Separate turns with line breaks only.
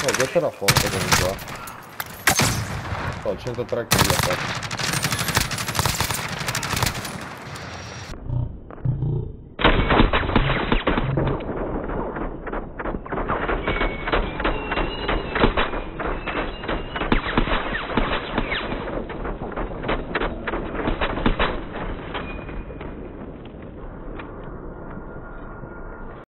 Oh, questa è una forte comunque. Oh, 103 kg.